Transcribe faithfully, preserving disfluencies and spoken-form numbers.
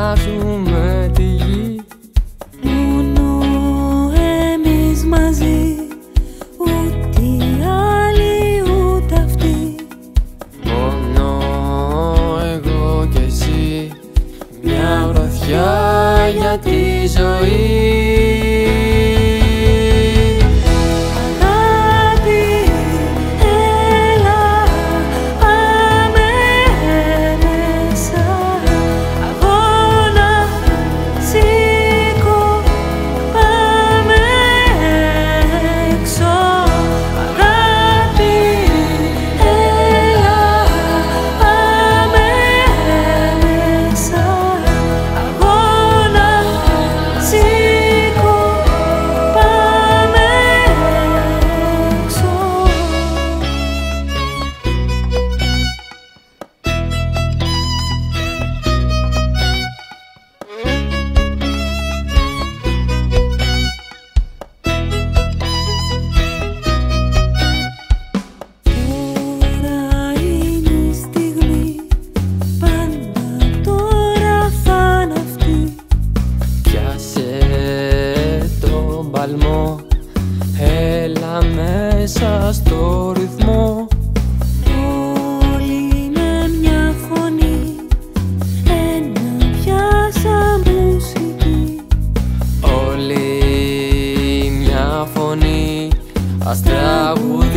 αλλάξουμε τη γη. Μόνο εμείς μαζί, ούτε οι άλλοι ούτε αυτοί. Μόνο εγώ και εσύ, μια γροθιά για τη ζωή. Έλα μέσα στο ρυθμό. Όλοι με μια φωνή, ένα πιάσα μουσική. Όλοι μια φωνή, ας τραγουδήσουμε.